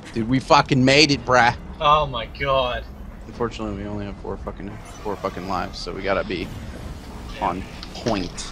Dude, we fucking made it, bruh. Oh my god. Unfortunately, we only have four fucking lives, so we gotta be on point.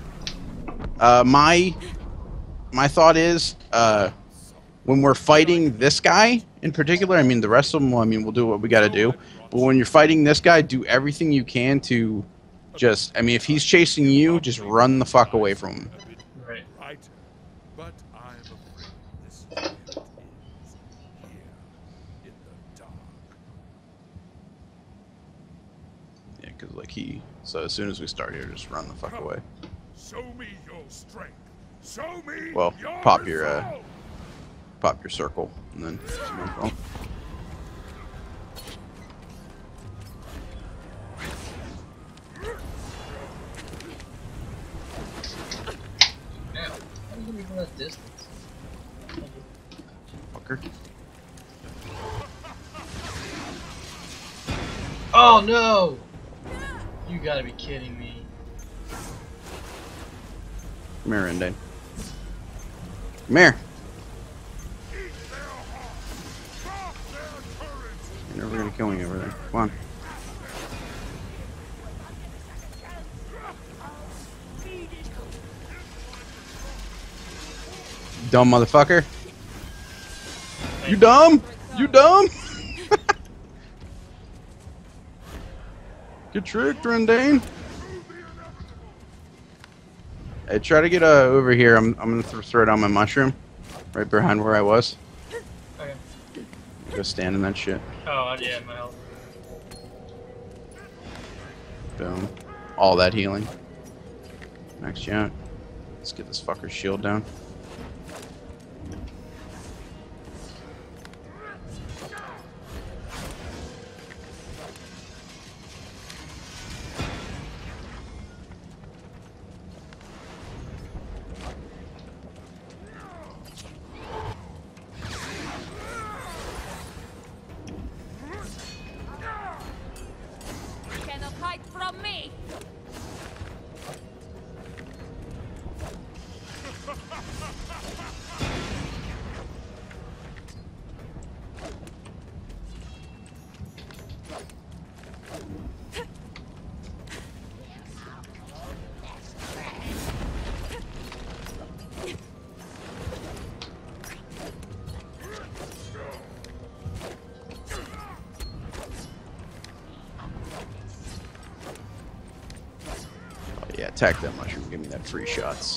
My thought is, when we're fighting this guy in particular, I mean the rest of them, well, I mean we'll do what we gotta do. But when you're fighting this guy, do everything you can to just, I mean, if he's chasing you, just run the fuck away from him. Right. But I'm afraid this fight is here in the dark. Yeah, because like so as soon as we start here, just run the fuck away. Show me your strength. Show me Well, your pop your circle, and then. Oh. Damn. How do you get from that distance? Fucker. Oh no! You gotta be kidding me. Come here, Rendain. Come here. You're never gonna kill me over there. Come on. Dumb motherfucker. You dumb? You dumb? Get tricked, Rendain. Hey, try to get over here. I'm gonna throw down my mushroom right behind where I was. Okay. Go stand in that shit. Oh, yeah, my health. Boom. All that healing. Next out. Let's get this fucker's shield down. Cannot hide from me. Yeah, attack that mushroom. Give me that free shots.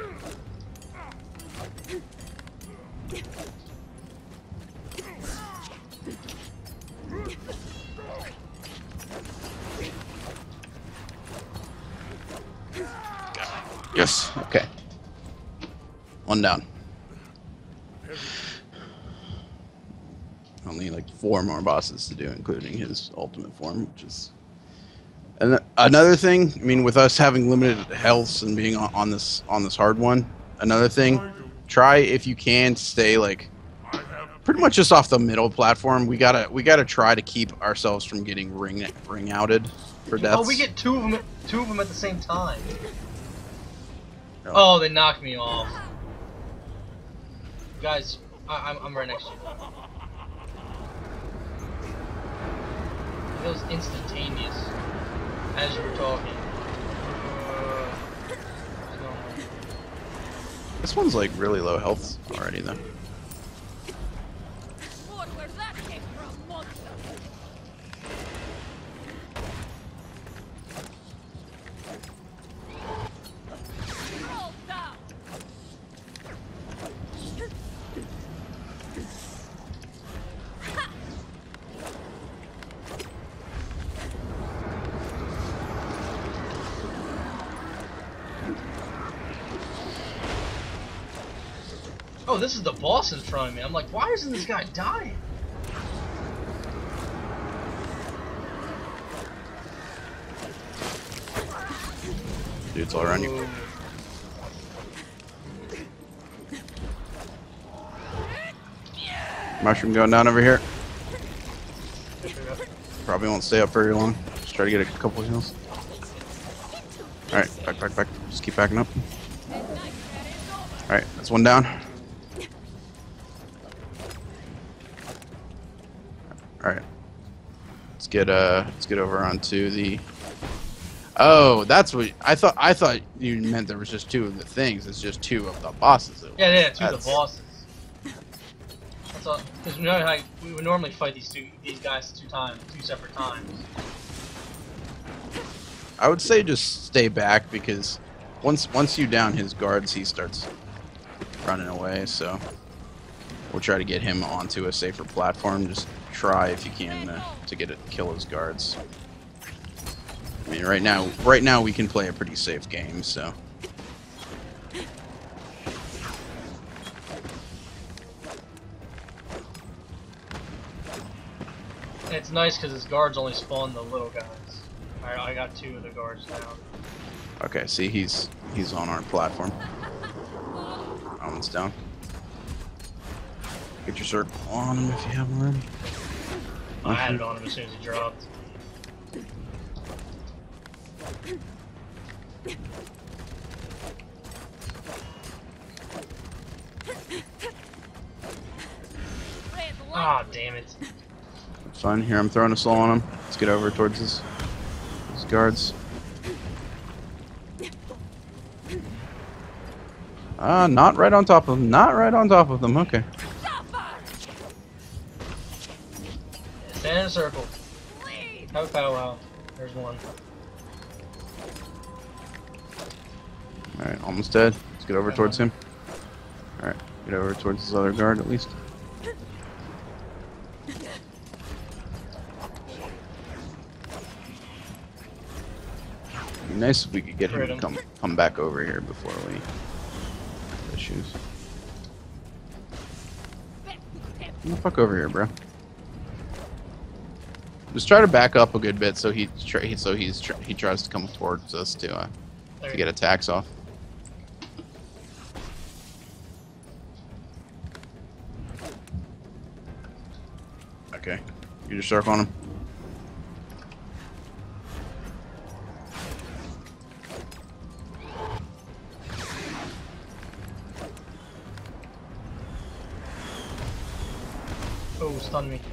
Yes. Okay. One down. Only like 4 more bosses to do, including his ultimate form, which is. And another thing, I mean, with us having limited health and being on this hard one, another thing, try if you can stay like pretty much just off the middle platform. We gotta try to keep ourselves from getting ring outed for deaths. Oh, we get two of them at the same time. Oh, they knocked me off. Guys, I'm right next to you. It was instantaneous. As you were talking. This one's like really low health already, though. Where that came from, monster? Roll down. Oh, this is the boss in front of me. I'm like, why isn't this guy dying? Dude's all around you. Mushroom going down over here. Probably won't stay up very long. Just try to get a couple of heals. Alright, back. Just keep backing up. Alright, that's one down. let's get over onto the. Oh, that's what I thought. I thought you meant there was just two of the things. It's just two of the bosses. Yeah, two of the bosses. That's all. Because we know how we would normally fight these guys two separate times. I would say just stay back because once you down his guards, he starts running away. So we'll try to get him onto a safer platform. Just try if you can to kill his guards. I mean, right now we can play a pretty safe game. So. And it's nice because his guards only spawn the little guys. I got two of the guards down. Okay, see, he's on our platform. That one's down. Get your circle on him if you haven't already. I had it on him as soon as he dropped. Ah, damn it. It's fine. Here, I'm throwing a slow on him. Let's get over towards his guards. Ah, not right on top of them. Not right on top of them. Okay. Stand in a circle. Have a powwow. There's one. Alright, almost dead. Let's get over towards him. Alright, get over towards his other guard at least. It'd be nice if we could get him to come back over here before we have issues. Come the fuck over here, bro. Just try to back up a good bit so he tries to come towards us to get attacks off. Okay, you just circle on him. Oh, stun me.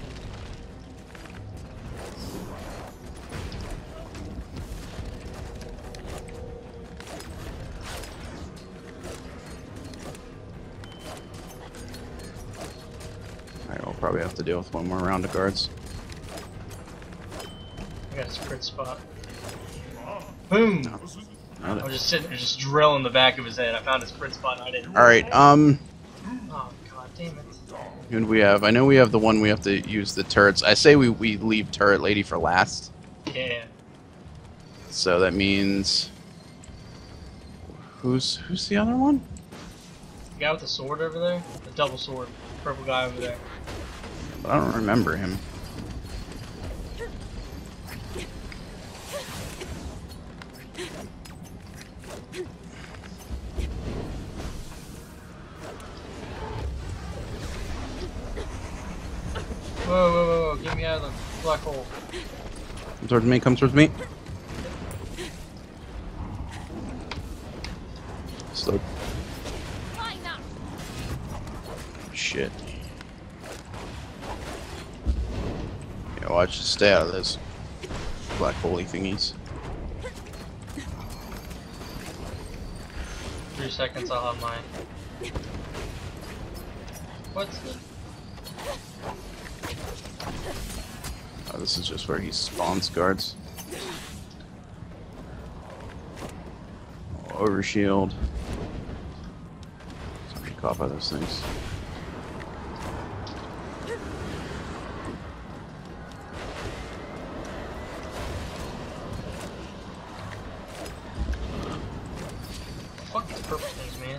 Alright, we'll probably have to deal with one more round of guards. I got a crit spot. Boom! No. I was just sitting there, just drilling the back of his head. I found his crit spot and I didn't. Alright, Oh, god damn it. who do we have? I know we have the one we have to use the turrets. I say we leave turret lady for last. Yeah. So that means who's the other one? The guy with the sword over there? The double sword. Purple guy over there. I don't remember him. Whoa, get me out of the black hole. Come towards me, come towards me. Slow. Shit. Yeah, watch, stay out of those black holy thingies. 3 seconds, I'll have mine. What's the... Oh, this is just where he spawns guards. Overshield. Somebody caught by those things. Fuck these purple things, man.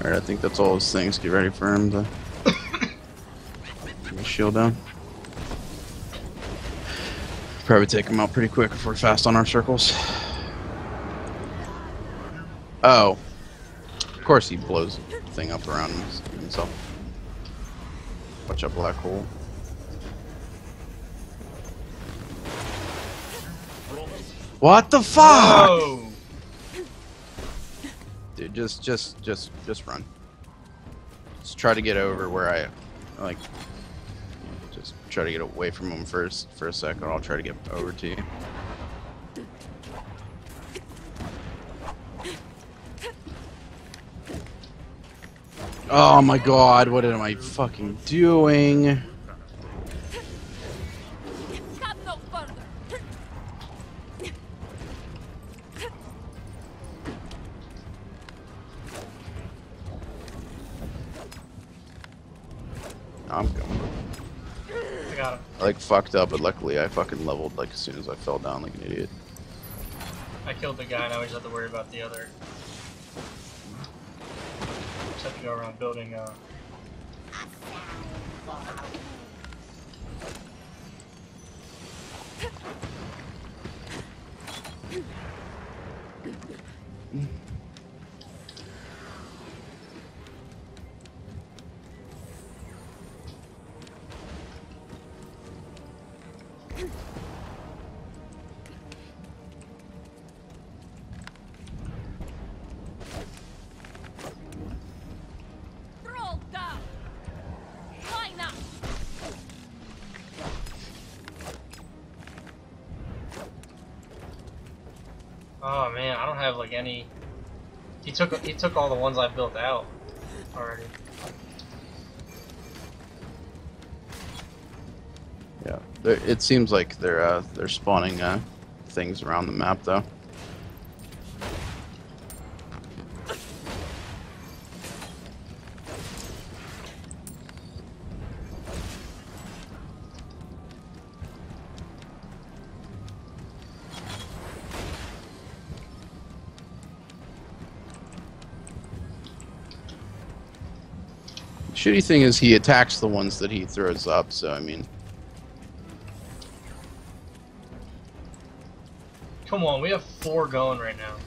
Alright, I think that's all his things. Get ready for him to get his shield down. Probably take him out pretty quick if we're fast on our circles. Oh. Of course he blows the thing up around himself. Watch out, black hole. What the fuck? Oh! Dude, just run. Just try to get over where I, like, just try to get away from him first for a second. I'll try to get over to you. Oh my god, what am I fucking doing? Come no further. I'm coming. I got him. I like fucked up, but luckily I fucking leveled like as soon as I fell down like an idiot. I killed the guy, now we just have to worry about the other. Just have to go around building, Roll down. Line up. Oh man, I don't have like any. He took all the ones I built out already. Yeah, it seems like they're spawning things around the map though. Shitty thing is he attacks the ones that he throws up, so I mean, Come on, we have 4 going right now.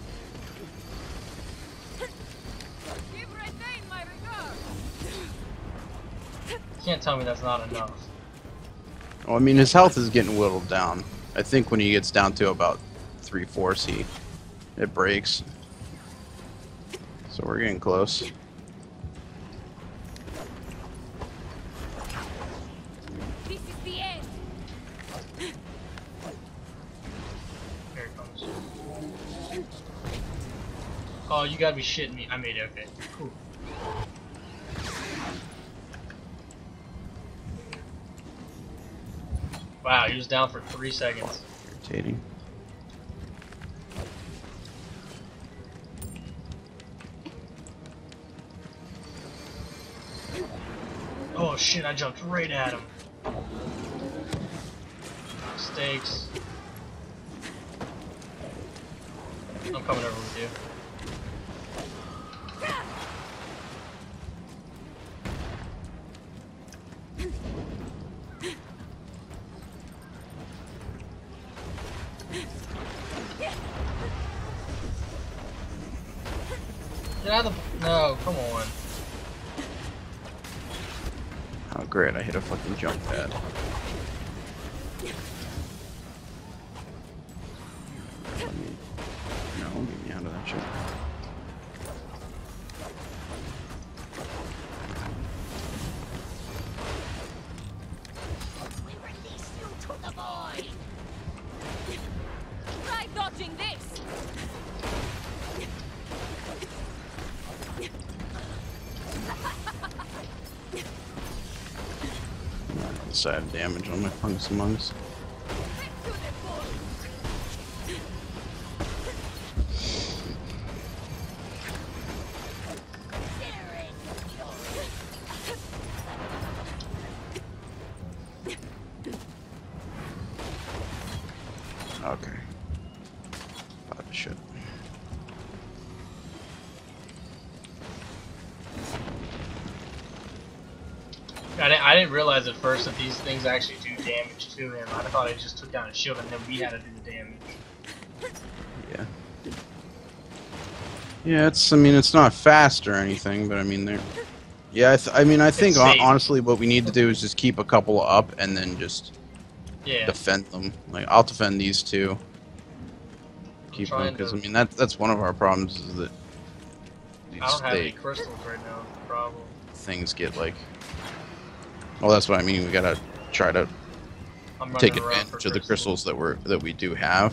Give Rendain my regards. You can't tell me that's not enough. well, I mean his health is getting whittled down. I think when he gets down to about 3/4, it breaks. So we're getting close. This is the end. Here it comes. Oh, you gotta be shitting me. I made it, okay. Cool. Wow, he was down for 3 seconds. Irritating. Oh shit, I jumped right at him. Mistakes. I'm coming over with you. Get out of the... No, come on. Oh great, I hit a fucking jump pad. No, get me out of that shit. We release you to the void. Try dodging this. Side damage on my fungus amongs. Back to the void. Okay. Shit. I didn't realize at first that these things actually do damage to him. I thought it just took down his shield and then we had to do the damage. Yeah. Yeah, it's. I mean, it's not fast or anything, but I mean, they're. Yeah, I mean, I think safe. honestly, what we need to do is just keep a couple up and then just Yeah. defend them. Like, I'll defend these two. Keep them trying because to- I mean that's one of our problems is that these I don't have any crystals right now. Problem. things get like. Well, that's what I mean. We gotta try to I'm take running around advantage for of the crystals that we do have.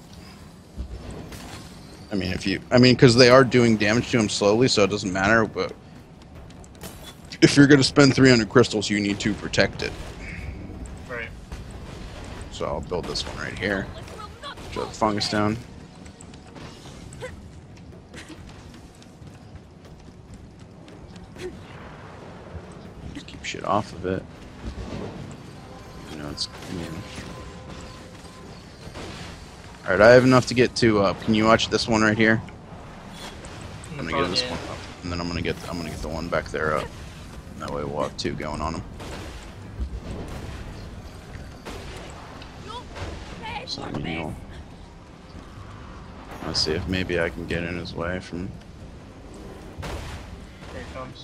I mean, because they are doing damage to him slowly, so it doesn't matter. But if you're gonna spend 300 crystals, you need to protect it. Right. So I'll build this one right here. This will not Throw the fall fungus today. down. Just keep shit off of it. You know, it's. I mean. All right, I have enough to get to. Can you watch this one right here? I'm gonna get this one up, and then I'm gonna get the one back there up. That way we'll have two going on them. You're prepared So for I mean, this. let's see if maybe I can get in his way from. Here it comes.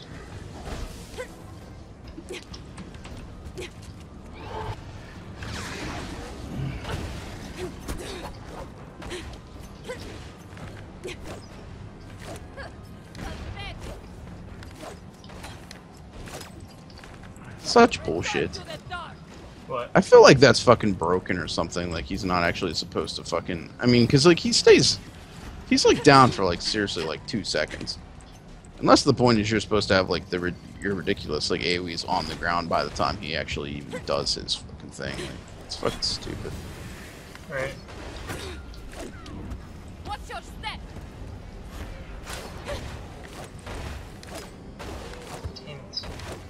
Such bullshit. To the dark. What? I feel like that's fucking broken or something. Like he's not actually supposed to fucking. I mean, because like he's like down for like seriously like 2 seconds. Unless the point is you're supposed to have like your ridiculous like AoEs on the ground by the time he actually even does his fucking thing. Like, it's fucking stupid. Right. What's your step? Damn it.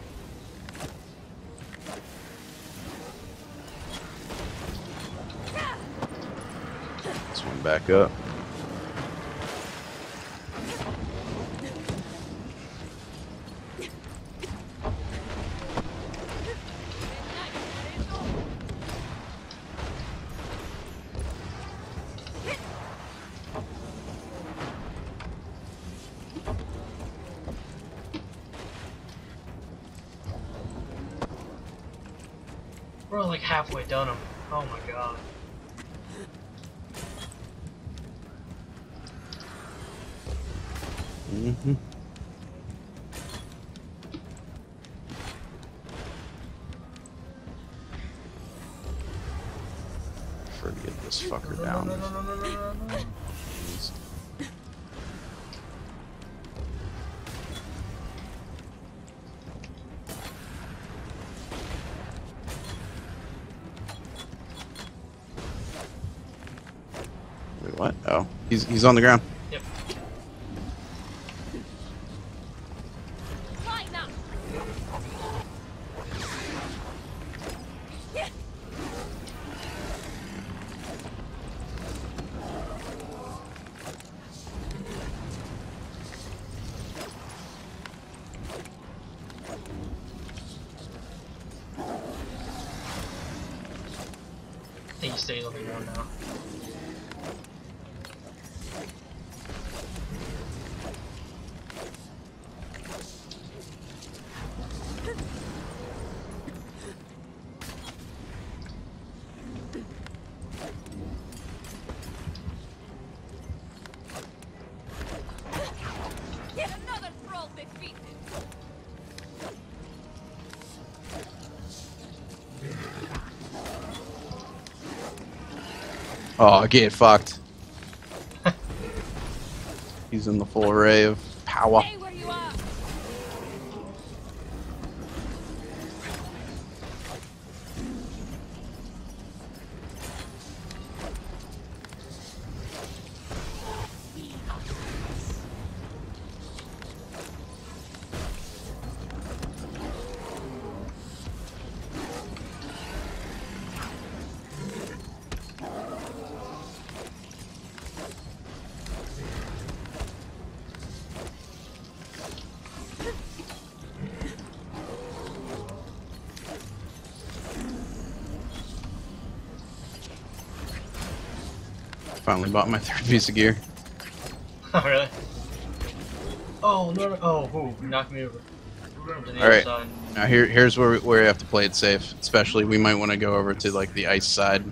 This one back up. We're like halfway done him. Oh my god. Mm-hmm. Forget this fucker down. No. Wait, what? Oh, he's on the ground. Yep. Right now. I think he stays on the ground now. Get another troll defeated. Oh, get fucked. He's in the full array of power. Stay where you are. Finally bought my third piece of gear. Oh, really? Oh, no. Oh, ooh, you knocked me over. To the All other right. side. Now here's where we have to play it safe. Especially we might want to go over to like the ice side.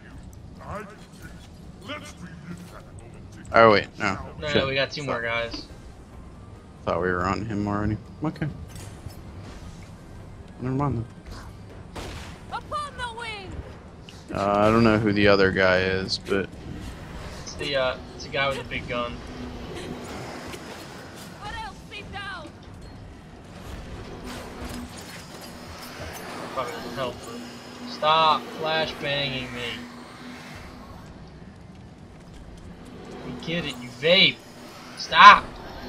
Let's relive that moment together. Oh wait, no. No, Shit. no, we got 2 more guys. Thought we were on him already. Okay. Never mind Upon the wing! then. I don't know who the other guy is, but It's the guy with the big gun. What else? Sit down! Probably doesn't help. But stop flashbanging me. You get it, you vape. Stop!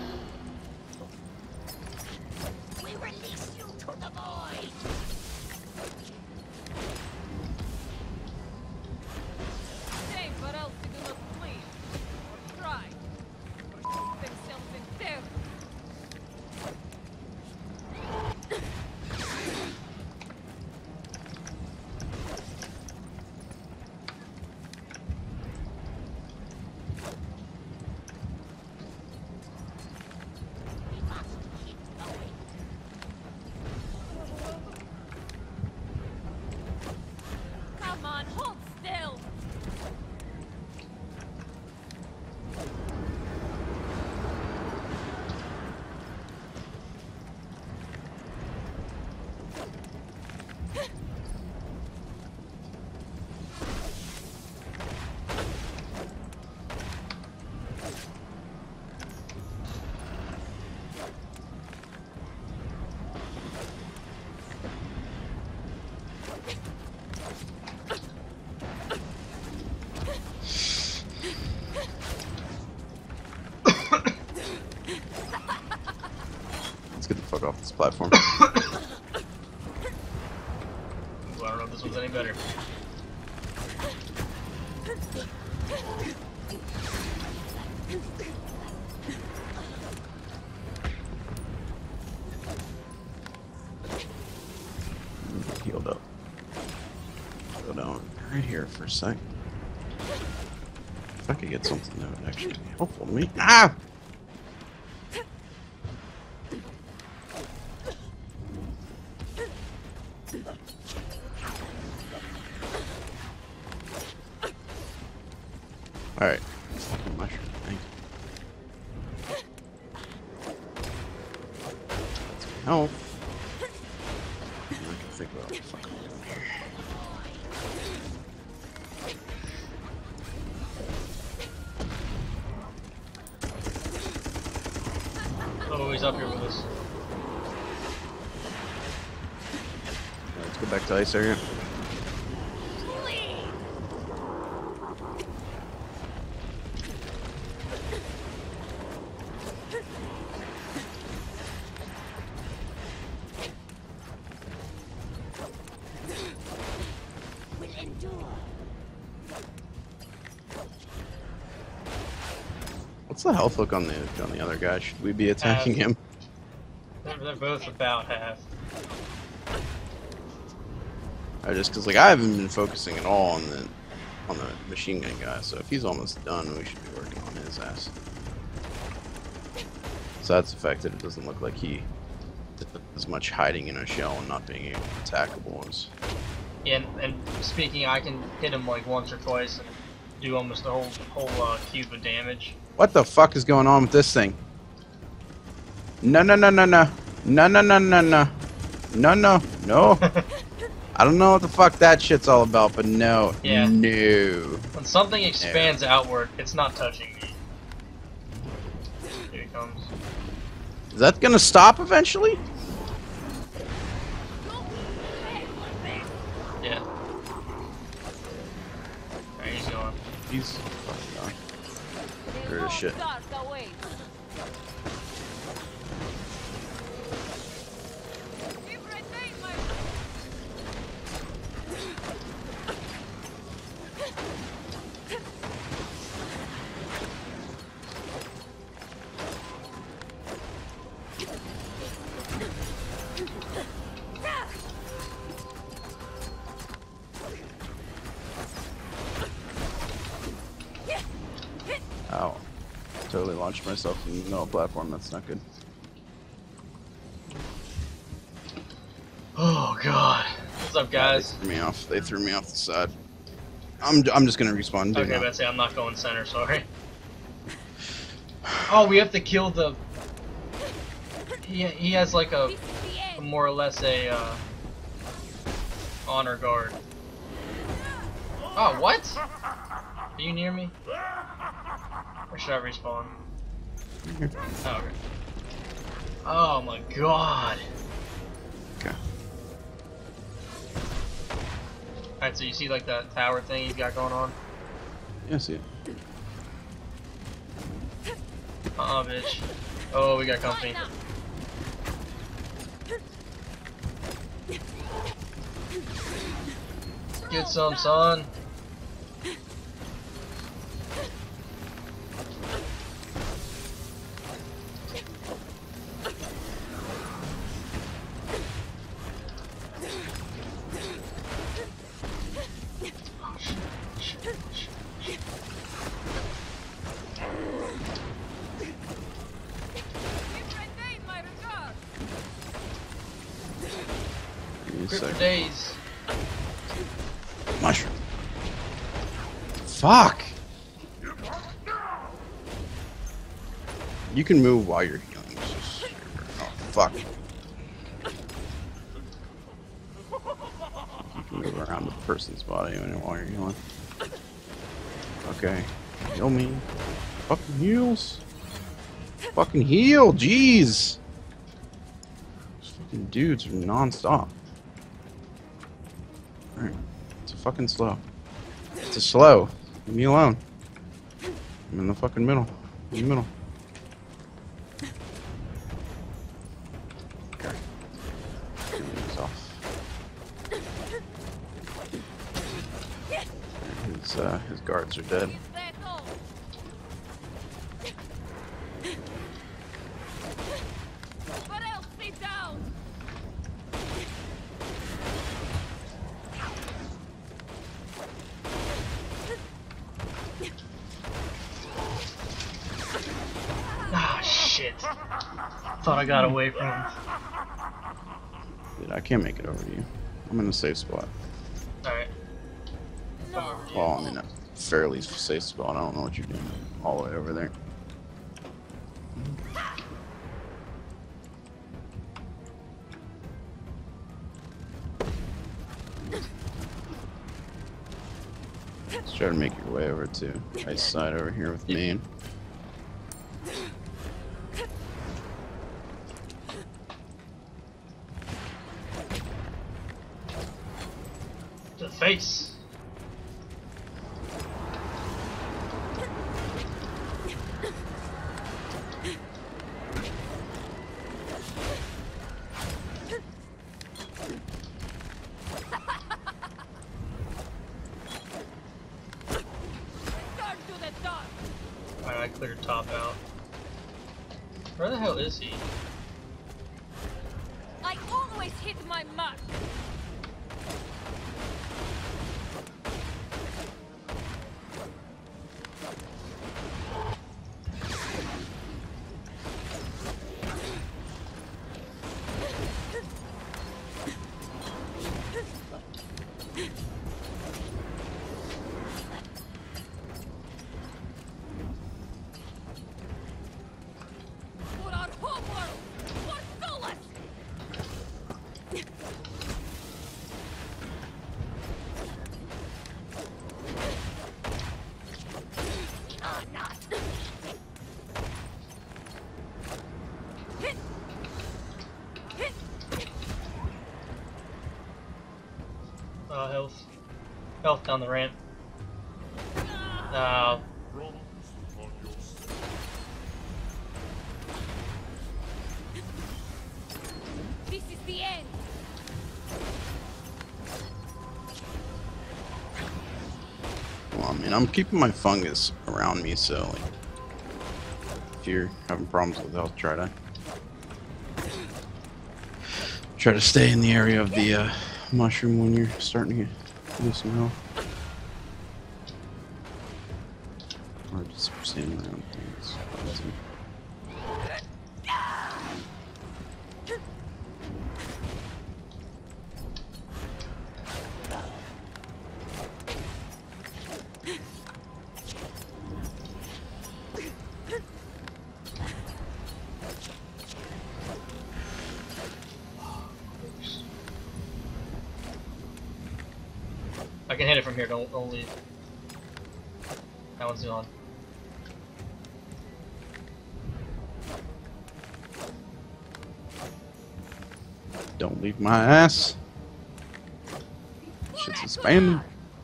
We release you to the void! Shame, but else you do not flee. Or try. Or keep themselves in death. Come on, hold still! let's get the fuck off this platform. Ooh, I don't know if this one's any better. Healed up. Go down right here for a sec. If I could get something that would actually be helpful to me. Ah! Alright. Fucking mushroom. Thank you. That's my health. I can think about what the fuck I'm doing here. Oh, he's up here with us. Let's go back to ice area. Will endure. What's the health look on the other guy? Should we be attacking him? They're both about half. Just because like I haven't been focusing at all on the machine gun guy, so if he's almost done, we should be working on his ass. So that's affected. It doesn't look like he did as much hiding in a shell and not being able to attackable as. Yeah, and speaking, I can hit him like once or twice and do almost the whole cube of damage. What the fuck is going on with this thing? No. I don't know what the fuck that shit's all about, but no. Yeah. No. When something expands outward, it's not touching me. Here he comes. Is that gonna stop eventually? Yeah. There he's going. He's fucking gone. Weird as shit. Dark awaits. Keep Rendain, my launched myself from the middle platform. That's not good. Oh god. What's up, guys? They threw me off. They threw me off the side. I'm just gonna respawn. Okay, that's it. I'm not going center. Sorry. Oh, we have to kill the. He has like a more or less a honor guard. Oh, what? Are you near me? Or should I respawn? Oh, okay. Oh my god. Okay. Alright, so you see like that tower thing he's got going on? Yeah, I see it. Bitch. Oh, we got company. Get some, son. Grip for days. Mushroom. Fuck! You can move while you're healing. Just... Oh, fuck. You can move around the person's body while you're healing. Okay. Heal me. Fucking heals. Fucking heal, jeez! These fucking dudes are non-stop. Alright. It's a fucking slow. It's a slow. Leave me alone. I'm in the fucking middle. In the middle. Okay. These off. His guards are dead. What else? Stay down. Ah, shit. Thought I got away from him. Dude, I can't make it over to you. I'm in a safe spot. Alright. Well, I'm in a fairly safe spot. I don't know what you're doing all the way over there. Let's try to make your way over to ice side over here with me. To the face. Return to the dark. Alright, I cleared top out. Where the hell is he? I always hit my mark. For our homeworld, for Solus. Health. Health down the ramp. Bronze upon your side. This is the end. Well, I mean, I'm keeping my fungus around me, so like, if you're having problems with health, try to stay in the area of the mushroom when you're starting to lose some health. Or just staying around things. I can hit it from here. Don't leave. That one's on. Don't leave my ass. Shit's expanding.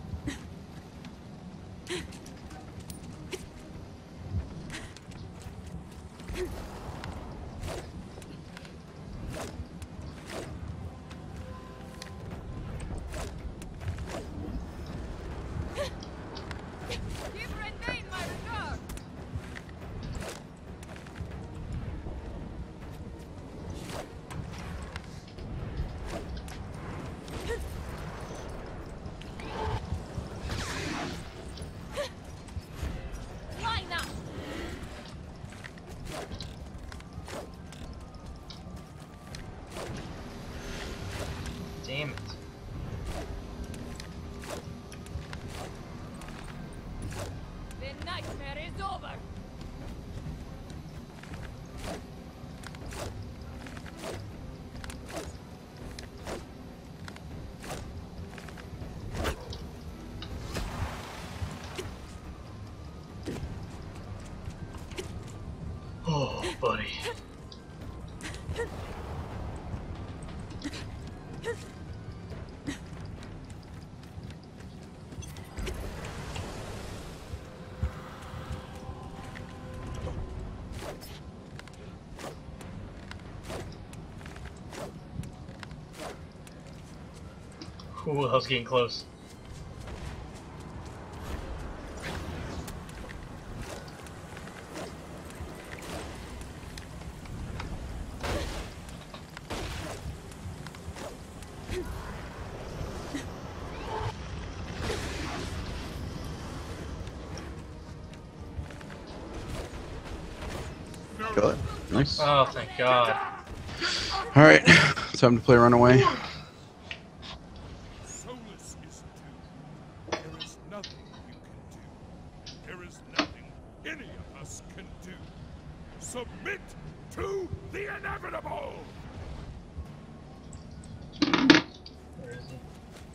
Give Rendain my regard. Line up. Damn it. The nightmare is over. Oh, buddy. Ooh, that was getting close. Got it. Nice. Oh, thank God. Alright, time to play Runaway. Solus is due. There is nothing you can do. There is nothing any of us can do. Submit to the inevitable! Where is he?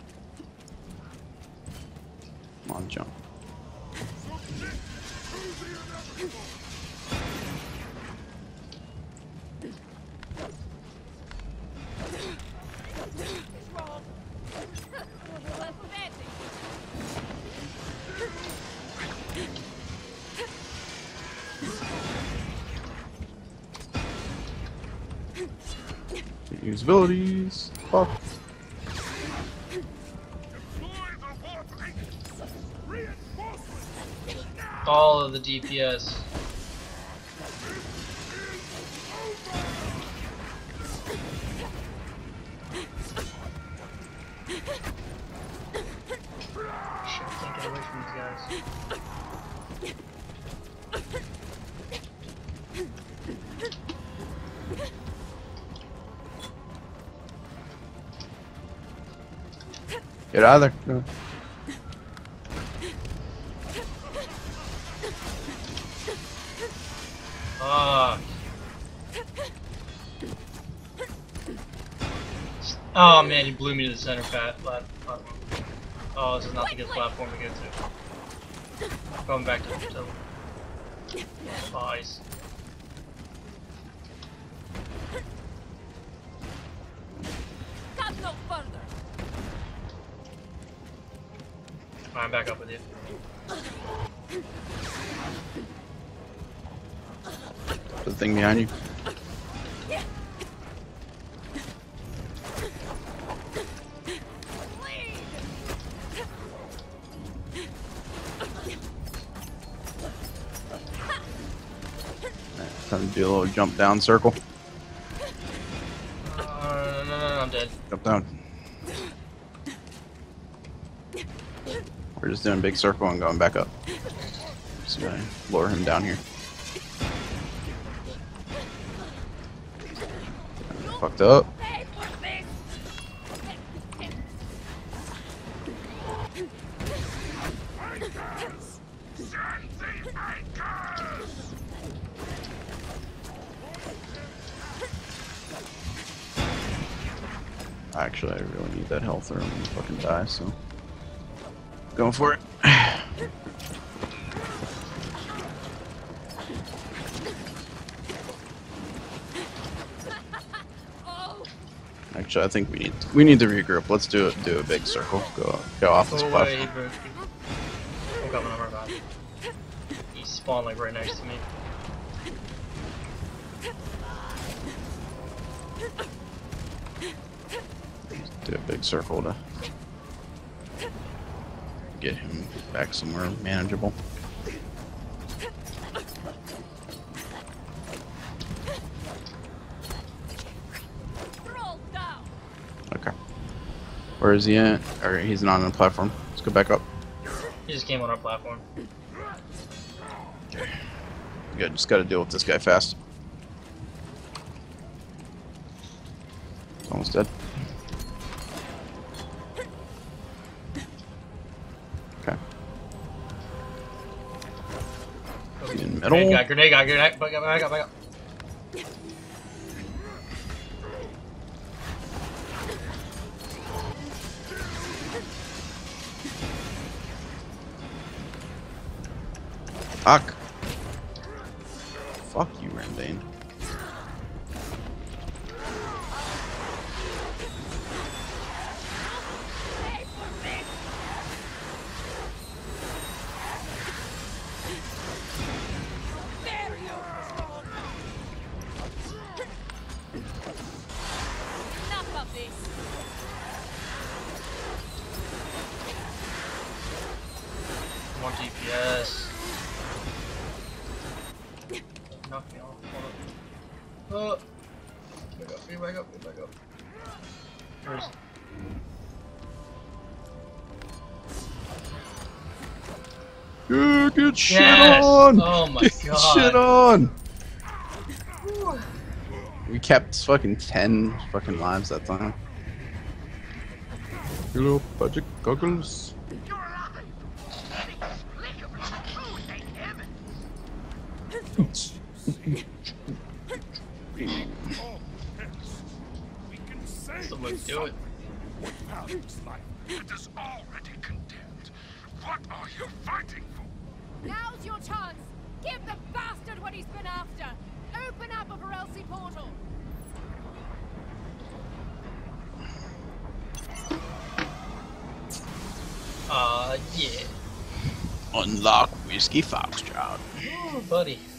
Come on, jump. Submit to the inevitable! Pathetic. Use abilities. Fuck. Deploy the warplane! Reinforcements! Now! All of the DPS. Shit, I can't get away from these guys. Get out of there. No. Fuck. Oh man, he blew me to the center platform. Oh, this is not the good platform to get to. Going back to ice. Come no further. Alright, I'm back up with you. The thing behind you. Time to do a little jump down circle. No, I'm dead. Jump down. We're just doing a big circle and going back up. Just gonna lower him down here. Fucked up. Pay for this. Anchors! Send the anchors! Actually, I really need that health or I'm gonna fucking die, so. Going for it. Oh, Actually, I think we need to regroup. Let's do a big circle. Go off this Oh, wait, platform. he broke. Oh god, no, god. He spawned like right next to me. Do a big circle to get him back somewhere manageable. roll down. Okay. Where is he at? Or he's not on the platform. Let's go back up. He just came on our platform. Okay. We just got to deal with this guy fast. Almost dead. Okay. In the middle. Grenade guy, back up. Fuck. Fuck you, Rendain. Enough of this. More DPS. Knock me off. Hold up. Back up. Where's... Yeah, get shit Yes! on! Oh my Get god. shit on! We kept fucking 10 fucking lives that time. Hello, magic goggles. All hence. We can save So let's do it. what Paladin's life. It is already condemned. What are you fighting for? Now's your chance. Give the bastard what he's been after. Open up a Varelsi portal. Yeah. Unlock Whiskey Foxtrot. Ooh, buddy.